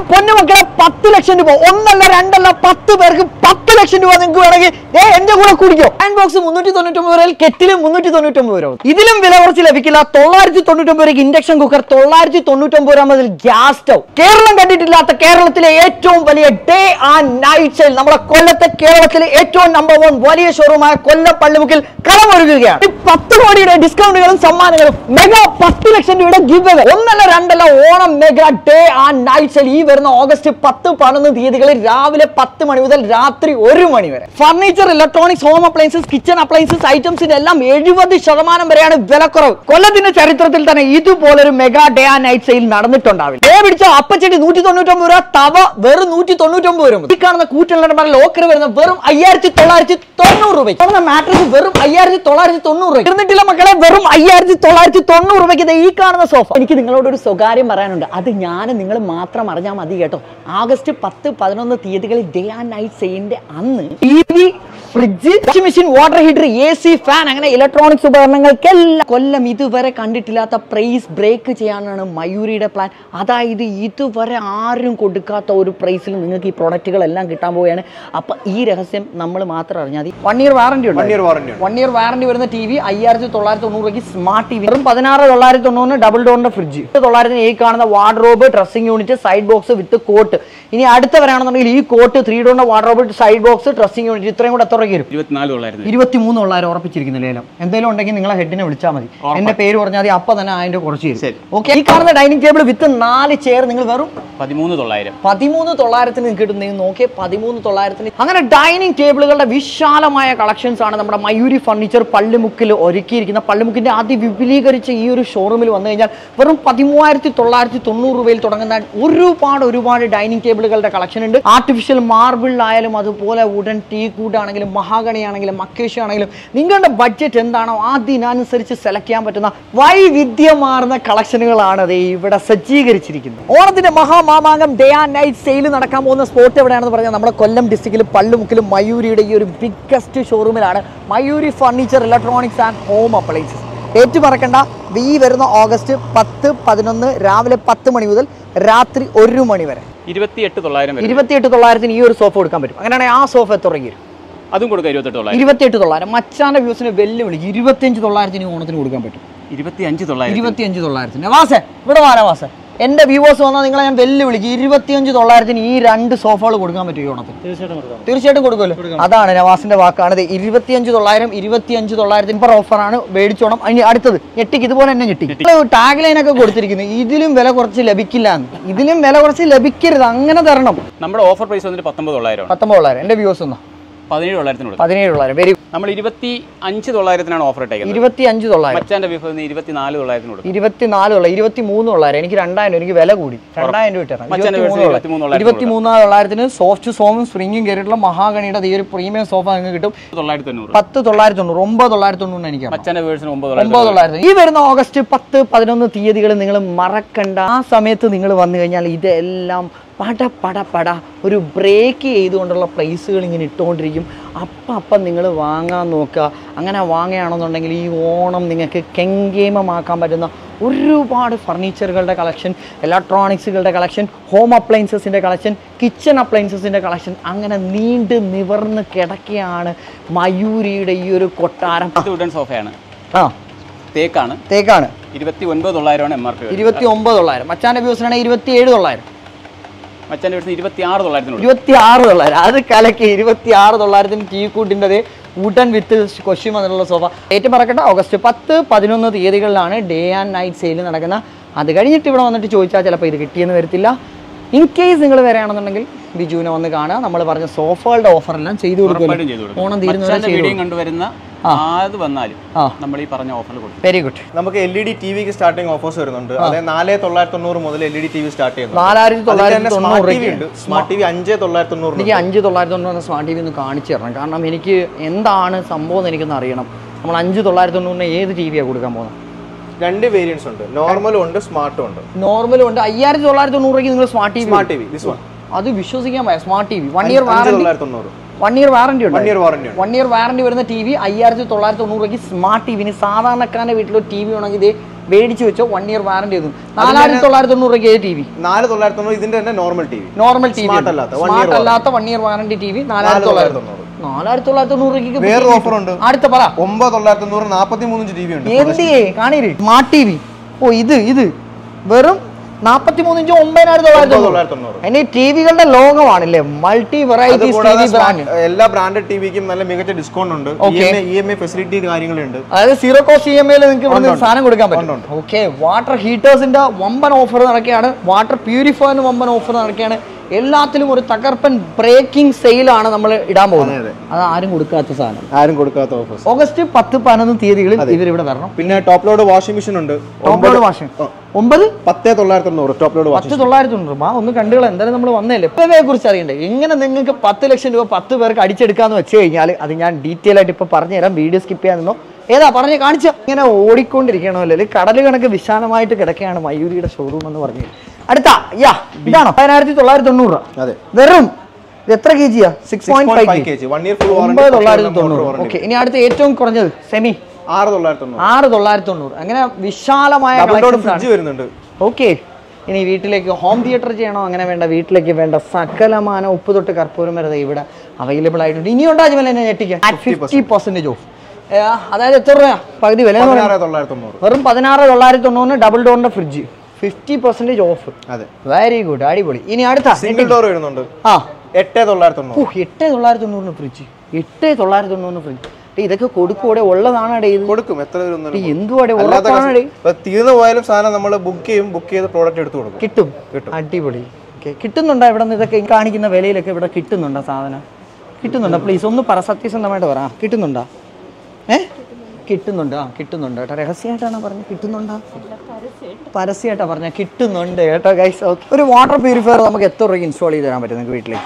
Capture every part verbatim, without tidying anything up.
എന്റെ പൊന്നു മക്കളെ പത്ത് ലക്ഷം രൂപ ഒന്നല്ല രണ്ടല്ല പത്ത് പേർക്ക് പത്ത് ലക്ഷം രൂപ നിങ്ങൾക്ക് വേണമെങ്കിൽ എന്റെ കൂടെ കുടിക്കോ. ഹാൻഡ് ബോക്സ് മുന്നൂറ്റി തൊണ്ണൂറ്റൊമ്പത് രൂപയിൽ കെറ്റിലും മുന്നൂറ്റി തൊണ്ണൂറ്റൊമ്പത് രൂപ. ഇതിലും വില കുറച്ച് ലഭിക്കില്ല. തൊള്ളായിരത്തി തൊണ്ണൂറ്റൊമ്പത് രൂപയ്ക്ക് ഇൻഡക്ഷൻ കുക്കർ, തൊള്ളായിരത്തി തൊണ്ണൂറ്റൊമ്പത് രൂപ മുതൽ ഗ്യാസ് സ്റ്റൗ. കേരളം കണ്ടിട്ടില്ലാത്ത കേരളത്തിലെ ഏറ്റവും വലിയ ഡേ ആൻഡ് നൈറ്റ് സെയിൽ നമ്മുടെ കൊല്ലത്തെ കേരളത്തിലെ ഏറ്റവും നമ്പർ വൺ വലിയ ഷോറൂമായ കൊല്ലം പള്ളിമുക്കിൽ കളമൊരുക്കുകയാണ്. പത്ത് കോടിയുടെ ഡിസ്കൗണ്ടുകളും സമ്മാനങ്ങളും മെഗാ പത്ത് ലക്ഷം രൂപയുടെ ഗിവ് അവേ. ഒന്നല്ല രണ്ടല്ല Onam mega day and night sale ഈ വരുന്ന ഓഗസ്റ്റ് പത്ത് പതിനൊന്ന് തീയതികളിൽ രാവിലെ പത്ത് മണി മുതൽ രാത്രി ഒരു മണി വരെ. Furniture, electronics, home appliances, kitchen appliances ഐറ്റംസിന്റെ എല്ലാം എഴുപത് ശതമാനം വരെയാണ് വിലക്കുറവ്. കൊല്ലത്തിന്റെ ചരിത്രത്തിൽ തന്നെ ഇതുപോലൊരു mega day and night sale നടന്നിട്ടുണ്ടാവില്ല. ഡേ പിടിച്ച അപ്പച്ചട്ടി നൂറ്റി തൊണ്ണൂറ്റൊമ്പത് രൂപ, തവ വെറും നൂറ്റി തൊണ്ണൂറ്റൊമ്പത് രൂപ. ഈ കാണുന്ന കൂറ്റുള്ള ലോക്കർ വരുന്ന വെറും അയ്യായിരത്തി തൊള്ളായിരത്തി തൊണ്ണൂറ് രൂപ. മാട്രസ് വെറും അയ്യായിരത്തി തൊള്ളായിരത്തി തൊണ്ണൂറ് രൂപ. ഇരുന്നിട്ടില്ല മക്കളെ, വെറും അയ്യായിരത്തി തൊള്ളായിരത്തി തൊണ്ണൂറ് രൂപയ്ക്ക് ഈ കാണുന്ന സോഫ. എനിക്ക് നിങ്ങളോട് ഒരു സ്വകാര്യം പറയാനുണ്ട്, അത് ഞാൻ നിങ്ങൾ മാത്രം അറിഞ്ഞാൽ മതി കേട്ടോ. ആഗസ്റ്റ് പത്ത് പതിനൊന്ന് തീയതികളിൽ ഡേ ആൻഡ് നൈറ്റ് സെയിലിന്റെ അന്ന് T V, fridge, washing machine, water heater, A C, fan അങ്ങനെ ഇലക്ട്രോണിക്സ് ഉപകരണങ്ങൾക്കെല്ലാം കൊല്ലം ഇതുവരെ കണ്ടിട്ടില്ലാത്ത പ്രൈസ് ബ്രേക്ക് ചെയ്യാനാണ് മയൂരിയുടെ പ്ലാൻ. അതായത് ഇതുവരെ ആരും കൊടുക്കാത്ത ഒരു പ്രൈസിൽ നിങ്ങൾക്ക് ഈ പ്രോഡക്റ്റുകളെല്ലാം കിട്ടാൻ പോവുകയാണ്. അപ്പൊ ഈ രഹസ്യം നമ്മൾ മാത്രം അറിഞ്ഞാൽ മതി. വൺ ഇയർ വാറന്റി ഉണ്ട്. വൺ ഇയർ വാറന്റി വരുന്ന ടി വി അയ്യായിരത്തി തൊള്ളായിരത്തി തൊണ്ണൂറ് രൂപയ്ക്ക് സ്മാർട്ട് ടി വി. വെറും പതിനാറ് തൊള്ളായിരത്തി തൊണ്ണൂറിന് ഡബിൾ ഡോറിന്റെ ഫ്രിഡ്ജ്, തൊള്ളായിരത്തിന് ഈ കാണുന്ന wardrobe, dressing unit, side box with cot. ഇനി അടുത്ത വരാണെന്നുണ്ടെങ്കിൽ ഈ കോട്ട്, ത്രീ ഡോറിന്റെ wardrobe, side box, dressing unit ഇത്രയും കൂടെ എത്ര രൂപയ്ക്ക് വരും? ഇരുപത്തിമൂന്ന് തൊള്ളായിരം ഉറപ്പിച്ചിരിക്കുന്ന ലേലം. എന്തെങ്കിലും ഉണ്ടെങ്കിൽ നിങ്ങളെ ഹെഡിനെ വിളിച്ചാൽ മതി, എന്റെ പേര് പറഞ്ഞാൽ മതി, അപ്പൊ തന്നെ അതിന്റെ കുറച്ച് തരും. ഓക്കെ. ഈ കാണുന്ന ഡൈനിങ് ടേബിൾ വിത്ത് നാല് ചെയർ നിങ്ങൾ വെറും പതിമൂന്ന് തൊള്ളായിരം പതിമൂന്ന് തൊള്ളായിരത്തിന് കിട്ടുന്ന നോക്കിയേ, പതിമൂന്ന് തൊള്ളായിരത്തിന്. അങ്ങനെ ഡൈനിങ് ടേബിളുകളുടെ വിശാലമായ കളക്ഷൻസ് ആണ് നമ്മുടെ മയൂരി ഫർണിച്ചർ പള്ളിമുക്കിൽ ഒരുക്കിയിരിക്കുന്ന. പള്ളിമുക്കിന്റെ അതിവിപുലീകരിച്ച ഈ ഒരു ഷോറൂമിൽ വന്നു കഴിഞ്ഞാൽ വെറും പതിമൂവായിരത്തി തൊള്ളായിരത്തി തൊണ്ണൂറ് രൂപയിൽ തുടങ്ങുന്ന ഒരുപാട് ഒരുപാട് ഡൈനിങ് ടേബിളുകളുടെ കളക്ഷൻ ഉണ്ട്. ആർട്ടിഫിഷ്യൽ മാർബിൾ ആയാലും അതുപോലെ വുഡൻ ടീ കൂഡ് ആണെങ്കിലും മഹാഗണി ആണെങ്കിലും മക്കേഷ് ആണെങ്കിലും നിങ്ങളുടെ ബഡ്ജറ്റ് എന്താണോ അതിനനുസരിച്ച് സെലക്ട് ചെയ്യാൻ പറ്റുന്ന വൈവിധ്യമാർന്ന കളക്ഷനുകളാണ് അത് ഇവിടെ സജ്ജീകരിച്ചിരിക്കുന്നത്. ഓണത്തിന്റെ മഹാമാമാങ്കം ഡേ ആൻഡ് നൈറ്റ് സെയിൽ നടക്കാൻ പോകുന്ന സ്പോട്ട് എവിടെയാണെന്ന് പറഞ്ഞാൽ നമ്മുടെ കൊല്ലം ഡിസ്ട്രിക്റ്റിൽ പള്ളിമുക്കിലും മയൂരിയുടെ ഈ ഒരു ബിഗ്ഗസ്റ്റ് ഷോറൂമിലാണ് Mayuri furniture, electronics and home appliances. ഏറ്റു മറക്കണ്ട, ഈ വരുന്ന ഓഗസ്റ്റ് പത്ത് പതിനൊന്ന് രാവിലെ പത്ത് മണി മുതൽ രാത്രി ഒരു മണി വരെ ഇരുപത്തിയെട്ട് തൊള്ളായിരം ഇരുപത്തിയെട്ട് തൊള്ളായിരത്തിന് ഈ ഒരു സോഫ കൊടുക്കാൻ പറ്റും. അങ്ങനെയാണെങ്കിൽ ആ സോഫ എത്ര രൂപയ്ക്ക്? അതും കൊടുക്കാം ഇരുപത്തിയെട്ട് തൊള്ളായിരം. മച്ചാന്റെ വ്യൂസിന് വെല്ലുവിളി ഇരുപത്തിയഞ്ച് തൊള്ളായിരത്തിന് ഓണത്തിന് കൊടുക്കാൻ പറ്റും. ഇരുപത്തിയഞ്ച് തൊള്ളായിരം ഇരുപത്തിയഞ്ച് തൊള്ളായിരത്തിന് വാസേ ഇവിടെ വാരാ വാസേ. എന്റെ വ്യൂവേഴ്സ് വന്നാൽ നിങ്ങളെ ഞാൻ വെല്ലുവിളിക്കും, ഇരുപത്തിയഞ്ച് തൊള്ളായിരത്തിന് ഈ രണ്ട് സോഫകൾ കൊടുക്കാൻ പറ്റും ഈ ഓണത്തിന്. തീർച്ചയായിട്ടും കൊടുക്കുമല്ലോ. അതാണ് നവാസിന്റെ വാക്കാണ്. ഇരുപത്തിയഞ്ച് തൊള്ളായിരം ഇരുപത്തിയഞ്ച് തൊള്ളായിരത്തിന് ഇപ്പൊ ഓഫറാണ്, മേടിച്ചോണം. ഇനി അടുത്തത് ഞെട്ടിക്ക്, ഇതുപോലെ തന്നെ ഞെട്ടിക്ക്. ടാഗ് ലൈൻ ഒക്കെ കൊടുത്തിരിക്കുന്നു, ഇതിലും വില കുറച്ച് ലഭിക്കില്ല എന്ന്. ഇതിലും വില കുറച്ച് ലഭിക്കരുത്, അങ്ങനെ തരണം. നമ്മുടെ ഓഫർ പ്രൈസ് വന്നിട്ട് പത്തൊമ്പത് തൊള്ളായിരം പത്തൊമ്പത് തൊള്ളായിരം എന്റെ വ്യൂസ് ഒന്നാ പതിനേഴ് തൊള്ളായിരത്തിന് പതിനേഴ് തൊള്ളായിരം വെരി. നമ്മൾ ഇരുപത്തി അഞ്ച് തൊള്ളായിരത്തിനാണ് ഓഫർ ഇട്ടേക്കുന്നത്. ഇരുപത്തി അഞ്ച് തൊള്ളായിരം. മച്ചാന്റെ ബീഫ് ഇരുപത്തിനാല് തൊള്ളായിരത്തിന് കൊടുക്കും. ഇരുപത്തിനാല് തൊള്ളായിരം ഇരുപത്തി മൂന്ന് തൊള്ളായിരം. എനിക്ക് രണ്ടായിരം എനിക്ക് വില കൂടി, രണ്ടായിരം രൂപ ഇട്ടാണ്. ഇരുപത്തി മൂന്ന് തൊള്ളായിരത്തിന് സോഫ്റ്റ് സോമും സ്പ്രിങ്ങും കയറിയിട്ടുള്ള മഹാഗണിയുടെ ഈ ഒരു പ്രീമിയം സോഫ നിങ്ങൾക്ക് കിട്ടും. തൊള്ളായിരത്തി തൊണ്ണൂറ് പത്ത് തൊള്ളായിരത്തി തൊണ്ണൂറ് ഒമ്പത് തൊള്ളായിരത്തി തൊണ്ണൂറ് എനിക്ക് മച്ചാന്റെ വേഴ്സിന് ഒമ്പത് തൊള്ളായിരത്തി. ഈ വരുന്ന ഓഗസ്റ്റ് പത്ത് പതിനൊന്ന് തീയതികൾ നിങ്ങൾ മറക്കണ്ട. ആ സമയത്ത് നിങ്ങൾ വന്നു കഴിഞ്ഞാൽ ഇതെല്ലാം പട പട പട ഒരു ബ്രേക്ക് ചെയ്തുകൊണ്ടുള്ള പ്രൈസുകൾ ഇങ്ങനെ ഇട്ടുകൊണ്ടിരിക്കും. അപ്പം അപ്പം നിങ്ങൾ വാങ്ങാൻ നോക്കുക. അങ്ങനെ വാങ്ങുകയാണെന്നുണ്ടെങ്കിൽ ഈ ഓണം നിങ്ങൾക്ക് കെങ്കേമമാക്കാൻ പറ്റുന്ന ഒരുപാട് ഫർണിച്ചറുകളുടെ കളക്ഷൻ, ഇലക്ട്രോണിക്സുകളുടെ കളക്ഷൻ, ഹോം അപ്ലയൻസസിൻ്റെ കളക്ഷൻ, കിച്ചൺ അപ്ലയൻസസിൻ്റെ കളക്ഷൻ, അങ്ങനെ നീണ്ട് നിവർന്ന് കിടക്കുകയാണ് മയൂരിയുടെ ഈ ഒരു കൊട്ടാരം. വുഡൻ സോഫയാണ്. ആ തേക്കാണ് തേക്കാണ് ഇരുപത്തി ഒൻപത് തൊള്ളായിരമാണ് എം ആർ പി. ഇരുപത്തി ഒമ്പത് തൊള്ളായിരം. മച്ചാൻ്റെ വ്യൂസിനാണെങ്കിൽ ഇരുപത്തി ഏഴ് തൊള്ളായിരം. മച്ചാൻ്റെ വീട്ടിൽ ഇരുപത്തി ആറ് തൊള്ളായിരത്തിന് ഇരുപത്തി ആറ് തൊള്ളായിരം. അത് കലക്കി ഇരുപത്തി ആറ് തൊള്ളായിരത്തിന് ടീ കൂട്ടിൻ്റെ വുഡൻ വിത്ത് കൊശ്യം എന്നുള്ള സോഫ. ഏറ്റവും പറക്കട്ടെ, ഓഗസ്റ്റ് പത്ത് പതിനൊന്ന് തീയതികളിലാണ് ഡേ ആൻഡ് നൈറ്റ് സെയിൽ നടക്കുന്ന. അത് കഴിഞ്ഞിട്ട് ഇവിടെ വന്നിട്ട് ചോദിച്ചാൽ ചിലപ്പോൾ ഇത് കിട്ടിയെന്ന് വരത്തില്ല. ഇൻ കേസ് നിങ്ങൾ വരികയാണെന്നുണ്ടെങ്കിൽ ബിജുവിനെ വന്ന് കാണുക. നമ്മൾ പറഞ്ഞ സോഫകളുടെ ഓഫറെല്ലാം ചെയ്തു കൊടുക്കും. ഓണം തീരുന്നവരെ കണ്ടുവരുന്ന അത് വന്നാലും നമ്മൾ ഈ പറഞ്ഞ ഓഫർ കൊടുക്കും. Very good. നമുക്ക് എൽ ഇ ഡി ടി വിക്ക് സ്റ്റാർട്ടിംഗ് ഓഫേഴ്സ് വരുന്നുണ്ട്. അതായത് നാല് തൊള്ളായിരത്തി തൊണ്ണൂറ് മുതൽ L E D T V start ചെയ്യുന്നത്. നാലായിരത്തി തൊള്ളായിരത്തി തൊണ്ണൂറ് സ്മാർട്ട് ടി വി അഞ്ച് തൊള്ളായിരത്തി തൊണ്ണൂറ്. എനിക്ക് അഞ്ച് തൊള്ളായിരത്തി തൊണ്ണൂറ് സ്മാർട്ട് ടി വി ഒന്ന് കാണിച്ചു തരണം. കാരണം എനിക്ക് എന്താണ് സംഭവം എനിക്കൊന്ന് അറിയണം. നമ്മൾ അഞ്ച് തൊള്ളായിരത്തി തൊണ്ണൂറിന് ഏത് ടി വിയാണ് കൊടുക്കാൻ പോകുന്നത്? രണ്ട് വേരിയൻസ് ഉണ്ട്, നോർമലും ഉണ്ട് സ്മാർട്ടും ഉണ്ട്. നോർമലും ഉണ്ട്. അയ്യായിരത്തി തൊള്ളായിരത്തി തൊണ്ണൂറ് രൂപയ്ക്ക് നിങ്ങൾ smart T V smart T V അത് വിശ്വസിക്കാൻ പറ്റും. Smart T V one year warranty one year warranty ഉണ്ട്. വൺ ഇയർ വാറന്റി വരുന്ന ടി വി അയ്യായിരത്തി തൊള്ളായിരത്തി തൊണ്ണൂറ് രൂപയ്ക്ക് സ്മാർട്ട് ടി വിന്. സാധാരണക്കാരൻ്റെ വീട്ടിലൊരു ടി വി ആണെങ്കിൽ ഇത് മേടിച്ച് വെച്ചോ, വൺ ഇയർ വാറന്റി ചെയ്തു. നാലായിരത്തി തൊള്ളായിരത്തി തൊണ്ണൂറ് രൂപയ്ക്ക് ടി വി നാല് തൊള്ളായിരത്തി തൊണ്ണൂറ് ഇതിന്റെ തന്നെ normal T V normal T V smart അല്ലാത്ത one year warranty T V നാലായിരത്തി തൊള്ളായിരത്തി തൊണ്ണൂറ് നാലായിരത്തി തൊള്ളായിരത്തി തൊണ്ണൂറ് രൂപയ്ക്ക് വേറെ ഓഫർ ഉണ്ട്. അടുത്ത പറ ഒമ്പത് തൊള്ളായിരത്തി തൊണ്ണൂറ് നാപ്പത്തി മൂന്ന് ടി വി ഉണ്ട്. എന്തിയേ കാണീര് സ്മാർട്ട് ടി വി. ഓ ഇത് ഇത് വെറും നാപ്പത്തി മൂന്ന് ഇഞ്ച് ഒമ്പതിനായിരത്തി തൊള്ളായിരത്തി തൊണ്ണൂറ്. അതിന് ടിവികളുടെ ലോകമാണല്ലേ, മൾട്ടി വെറൈറ്റീസ് ബ്രാൻഡ്. എല്ലാ ബ്രാൻഡഡ് ടിവിക്കും നല്ല മികച്ച ഡിസ്കൗണ്ട് ഉണ്ട്, ഇ എം ഐ ഫെസിലിറ്റി കാര്യങ്ങളുണ്ട്. അതായത് സീറോ കോസ്റ്റ് ഇ എം ഐയിൽ നിങ്ങൾക്ക് ഇവിടെ സാധനം കൊടുക്കാൻ പറ്റും. ഓക്കെ, വാട്ടർ ഹീറ്റേഴ്സിന്റെ വമ്പൻ ഓഫർ നടക്കുകയാണ്, വാട്ടർ പ്യൂരിഫയറിന് വമ്പൻ ഓഫർ നടക്കുകയാണ്. എല്ലാത്തിലും ഒരു തകർപ്പൻ ബ്രേക്കിംഗ് സെയിലാണ് നമ്മൾ ഇടാൻ പോകുന്നത്. അത് ആരും കൊടുക്കാത്ത സാധനം, ആരും കൊടുക്കാത്ത ഓഫർ. ഓഗസ്റ്റ് പത്ത് പതിനൊന്ന് തീയതികളിൽ ഇവർ ഇവിടെ വരണം. പിന്നെ ടോപ്പ് ലോഡ് വാഷിംഗ് മെഷീൻ ഉണ്ട്. ടോപ്പ് ലോഡ് വാഷിംഗ് ഒമ്പത് പത്ത് തൊള്ളായിരത്തി തൊണ്ണൂറ് ടോപ്പ് ലോഡ് പത്ത് തൊള്ളായിരത്തി തൊണ്ണൂറ്. ആ ഒന്ന് കണ്ടുകൾ എന്തായാലും നമ്മൾ വന്നല്ലേ. ഇപ്പവയെ കുറിച്ച് അറിയണ്ടേ, എങ്ങനെ നിങ്ങൾക്ക് പത്ത് ലക്ഷം രൂപ പത്ത് പേർക്ക് അടിച്ചെടുക്കാന്ന് വെച്ച് കഴിഞ്ഞാൽ അത് ഞാൻ ഡീറ്റെയിൽ ആയിട്ട് ഇപ്പൊ പറഞ്ഞുതരാം. വീഡിയോ സ്കിപ്പ് ചെയ്യാനോ ഏതാ പറഞ്ഞ് കാണിച്ച ഇങ്ങനെ ഓടിക്കൊണ്ടിരിക്കണമല്ലോ. കടൽ കണക്ക് വിശാലമായിട്ട് കിടക്കുകയാണ് മയൂരിയുടെ ഷോറൂം എന്ന് പറഞ്ഞു. അടുത്ത യാ ഇതാണോ പതിനായിരത്തി തൊള്ളായിരത്തി തൊണ്ണൂറ്. വെറും എത്ര കെ ജിയാ? Six point five K G ഒമ്പത് തൊള്ളായിരത്തി തൊണ്ണൂറ്. ഓക്കെ, ഇനി അടുത്ത ഏറ്റവും കുറഞ്ഞത് സെമി ആറ് തൊള്ളായിരത്തി തൊണ്ണൂറ്. അങ്ങനെ വിശാലമായ വരുന്നുണ്ട്. ഓക്കെ, ഇനി വീട്ടിലേക്ക് ഹോം തിയേറ്റർ ചെയ്യണോ അങ്ങനെ വേണ്ട, വീട്ടിലേക്ക് വേണ്ട സകലമാന ഉപ്പ് തൊട്ട് കർപ്പൂരം വരെ ഇവിടെ അവൈലബിൾ ആയിട്ടുണ്ട്. ഇനി ഉണ്ടാകും എന്നെ ഞെട്ടിക്കാൻ ഫിഫ്റ്റി പെർസെന്റേജ് ഓഫ്. അതായത് എത്ര രൂപ പകുതി വില? വെറും പതിനാറ് തൊള്ളായിരത്തി തൊണ്ണൂറിന് ഡബിൾ ഡോറിന്റെ fridge fifty percentage off. Very good, അടിപൊളി. ഇനി അടുത്ത സിംഗിൾ ഡോർ വരുന്നുണ്ട്. ആ എട്ട് തൊള്ളായിരത്തി തൊണ്ണൂറ്. എട്ട് തൊള്ളായിരത്തി തൊണ്ണൂറിന് ഫ്രിഡ്ജ് എട്ട് തൊള്ളായിരത്തി തൊണ്ണൂറിന് ഫ്രിഡ്ജ്. ഇതൊക്കെ കൊടുക്കൂടെ ഉള്ളതാണ്. കൊടുക്കും, എത്ര എന്തുവാടെ തീർന്നു പോയാലും സാധനം നമ്മൾ ബുക്ക് ചെയ്യും, ബുക്ക് ചെയ്ത് പ്രോഡക്റ്റ് എടുത്ത് കൊടുക്കും. കിട്ടും, അടിപൊളി. കിട്ടുന്നുണ്ടോ ഇവിടെ നിന്ന്? ഇതൊക്കെ കാണിക്കുന്ന വിലയിലൊക്കെ ഇവിടെ കിട്ടുന്നുണ്ടോ സാധനം? കിട്ടുന്നുണ്ടോ? പ്ലീസ് ഒന്ന് പറ, സത്യസന്ധമായിട്ട് പറ. കിട്ടുന്നുണ്ടോ? ഏ കിട്ടുന്നുണ്ട്. ആ കിട്ടുന്നുണ്ട് കേട്ടോ. രഹസ്യമായിട്ടാണ് പറഞ്ഞത്. കിട്ടുന്നുണ്ടോ? പരസ്യമായിട്ടാണ് പറഞ്ഞത്. കിട്ടുന്നുണ്ട് കേട്ടോ ഗൈസ്. ഓക്കെ, ഒരു വാട്ടർ പ്യൂരിഫയർ നമുക്ക് എത്ര രൂപയ്ക്ക് ഇൻസ്റ്റാൾ ചെയ്ത് തരാൻ പറ്റും നിങ്ങൾക്ക് വീട്ടിലേക്ക്?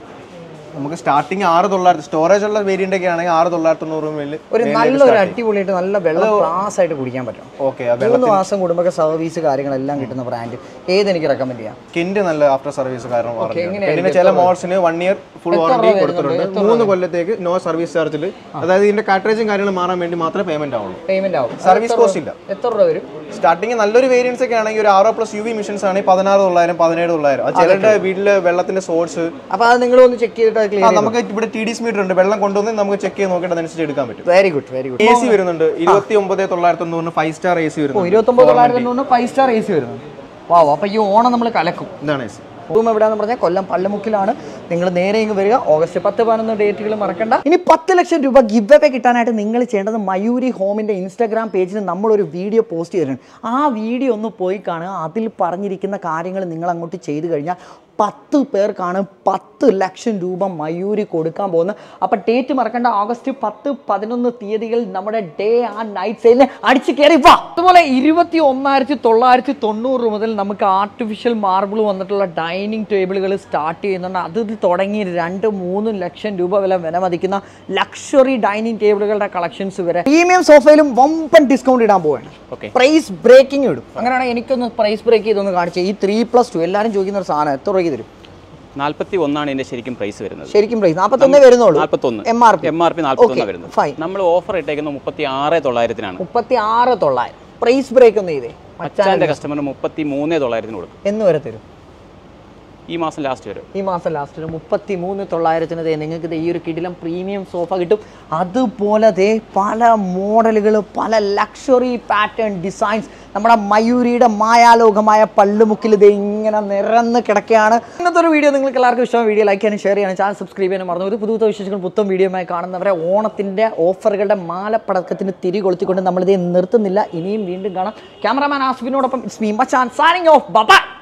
നമുക്ക് സ്റ്റാർട്ടിങ് ആറ് തൊള്ളായിരത്തി സ്റ്റോറേജ് ഉള്ള വേരിയന്റ് ഒക്കെ ആണെങ്കിൽ ആറ് തൊള്ളായിരത്തി തൊണ്ണൂറ് രൂപയിൽ ഒരു നല്ലൊരു അടിപൊളിയായിട്ട് നല്ല വെള്ളം ക്ലാസ് ആയിട്ട് കുടിക്കാൻ പറ്റും. ഓക്കെ, മൂന്ന് മാസം കൂടുമ്പോൾ സർവീസ് കാര്യങ്ങളെല്ലാം കിട്ടുന്ന ബ്രാൻഡ് ഏത് എനിക്ക് റെക്കമെൻഡ് ചെയ്യാം? കെന്റ് നല്ല ആഫ്റ്റർ സർവീസ് കാരണം ചില മോഡ്സിന് വൺ ഇയർ ഫുൾ വാറണ്ടി കൊടുത്തിട്ടുണ്ട്. മൂന്ന് കൊല്ലത്തേക്ക് നോ സർവീസ് ചാർജിൽ, അതായത് ഇതിന്റെ കാർട്രേജും കാര്യങ്ങളും മാറാൻ വേണ്ടി മാത്രമേ പേയ്മെന്റ് ആവുള്ളൂ. പേയ്മെന്റ് ആവും, സർവീസ് കോസ്റ്റ് ഇല്ല. എത്ര രൂപ വരും? സ്റ്റാർട്ടിങ് നല്ലൊരു വേരിയൻസ് ഒക്കെ ആണെങ്കിൽ ഒരു ആറോ പ്ലസ് യു വി മിഷൻസ് ആണെങ്കിൽ പതിനാറ് തൊള്ളായിരം പതിനേഴ് തൊള്ളായിരം. ചിലരുടെ വീട്ടിലെ വെള്ളത്തിന്റെ സോഴ്സ് അപ്പൊ അത് നിങ്ങൾ ഒന്ന് ചെക്ക് ചെയ്തിട്ട് നമുക്ക് ഇവിടെ ടി ഡി എസ് മീറ്റർ ഉണ്ട്, വെള്ളം കൊണ്ടുവന്ന് നമുക്ക് ചെക്ക് ചെയ്ത് നോക്കിയിട്ട് അതനുസരിച്ച് എടുക്കാൻ പറ്റും. Very good, very good. A C വരുന്നുണ്ട് ഇരുപത്തി ഒമ്പത് തൊള്ളായിരത്തി തൊണ്ണൂറിന് ഫൈവ് സ്റ്റാർ എ സി വരുന്നു. ഇരുപത്തി ഒമ്പത് തൊള്ളായിരത്തി തൊണ്ണൂറിന് ഫൈവ് സ്റ്റാർ എ സി വരുന്നു. വാവ്, അപ്പൊ ഈ ഓണം നമ്മൾ കലക്കും. ഇതാണ് എ സി. റൂം എവിടെയാണെന്ന് പറഞ്ഞാൽ കൊല്ലം പള്ളിമുക്കിലാണ്. നിങ്ങൾ നേരെ ഇങ്ങ് വരിക. ഓഗസ്റ്റ് പത്ത് പതിനൊന്ന് ഡേറ്റുകൾ മറക്കണ്ട. ഇനി പത്ത് ലക്ഷം രൂപ ഗിവ് അവേ കിട്ടാനായിട്ട് നിങ്ങൾ ചെയ്യേണ്ടത് മയൂരി ഹോമിൻ്റെ ഇൻസ്റ്റാഗ്രാം പേജിൽ നമ്മളൊരു വീഡിയോ പോസ്റ്റ് ചെയ്തിട്ടുണ്ട്. ആ വീഡിയോ ഒന്ന് പോയി കാണുക. അതിൽ പറഞ്ഞിരിക്കുന്ന കാര്യങ്ങൾ നിങ്ങൾ അങ്ങോട്ട് ചെയ്തു കഴിഞ്ഞാൽ പത്ത് പേർക്കാണ് പത്ത് ലക്ഷം രൂപ മയൂരി കൊടുക്കാൻ പോകുന്നത്. അപ്പം ഡേറ്റ് മറക്കണ്ട, ഓഗസ്റ്റ് പത്ത് പതിനൊന്ന് തീയതികൾ നമ്മുടെ ഡേ ആൻഡ് നൈറ്റ് സെയിലിന് അടിച്ച് കയറി വാ. അതുപോലെ ഇരുപത്തി ഒന്നായിരത്തി തൊള്ളായിരത്തി തൊണ്ണൂറ് മുതൽ നമുക്ക് ആർട്ടിഫിഷ്യൽ മാർബിൾ വന്നിട്ടുള്ള ഡൈനിങ് ടേബിളുകൾ സ്റ്റാർട്ട് ചെയ്യുന്നുണ്ട്. അത് തുടങ്ങി രണ്ട് മൂന്ന് ലക്ഷം രൂപ വില വിലമതിക്കുന്ന ലക്ഷറി ഡൈനിങ് ടേബിളുകളുടെ കളക്ഷൻസ് വരെ പ്രീമിയം സോഫയിലും വമ്പൻ ഡിസ്കൗണ്ട് ഇടാൻ പോവുകയാണ്. പ്രൈസ് ബ്രേക്കിംഗ് ഇടും. അങ്ങനെയാണെങ്കിൽ എനിക്കൊന്ന് പ്രൈസ് ബ്രേക്ക് ചെയ്തൊന്ന് കാണിച്ചേ. ഈ ത്രീ പ്ലസ് ടു എല്ലാവരും ചോദിക്കുന്ന ഒരു സാധനം എത്ര രൂപയ്ക്ക് തരും? നാൽപ്പത്തി ഒന്നാണ് ഇതിന്റെ ശരിക്കും പ്രൈസ് വരുന്നത്. ശരിക്കും പ്രൈസ് നാൽപ്പത്തൊന്നേ വരുന്നുള്ളൂ. നാൽപ്പത്തൊന്ന് M R P M R P നാൽപ്പത്തൊന്ന് വരുന്നത്. നമ്മൾ ഓഫർ ഇട്ടേക്കുന്നത് മുപ്പത്തി ആറ് തൊള്ളായിരത്തിനാണ്. മുപ്പത്തി ആറ് തൊള്ളായിരം. പ്രൈസ് ബ്രേക്ക് ഒന്ന് ചെയ്തേ. മച്ചാന്റെ കസ്റ്റമറിന് മുപ്പത്തി മൂന്ന് തൊള്ളായിരത്തിന് കൊടുക്കും. എന്ന് വരെ തരും? ഈ മാസം ലാസ്റ്റ് വരും. ഈ മാസം ലാസ്റ്റ് വരും. മുപ്പത്തി മൂന്ന് തൊള്ളായിരത്തിന് നിങ്ങൾക്ക് ഈ ഒരു കിടിലം പ്രീമിയം സോഫ കിട്ടും. അതുപോലെ ദേ പല മോഡലുകൾ, പല ലക്ഷറി പാറ്റേൺ ഡിസൈൻസ് നമ്മുടെ മയൂരിയുടെ മായാലോകമായ പള്ളുമുക്കിൽ ഇത് ഇങ്ങനെ നിറന്ന് കിടക്കുകയാണ്. ഇന്നത്തെ ഒരു വീഡിയോ നിങ്ങൾക്ക് എല്ലാവർക്കും ഇഷ്ടമായ വീഡിയോ ലൈക്ക് ചെയ്യാനും ഷെയർ ചെയ്യാനും ചാനൽ സബ്സ്ക്രൈബ് ചെയ്യാനും മറന്നു. ഒരു പുതുത്ത വിശേഷങ്ങൾ പുത്തൻ വീഡിയോയുമായി കാണുന്നവരെ ഓണത്തിൻ്റെ ഓഫറുകളുടെ മാലപ്പടക്കത്തിന് തിരി കൊളുത്തിക്കൊണ്ട് നമ്മളിത് നിർത്തുന്നില്ല. ഇനിയും വീണ്ടും കാണാം. ക്യാമറാമാൻ ആസിഫിനോടൊപ്പം ഇറ്റ്സ് മീ മച്ചാൻ സൈനിങ് ഓഫ്. ബൈ.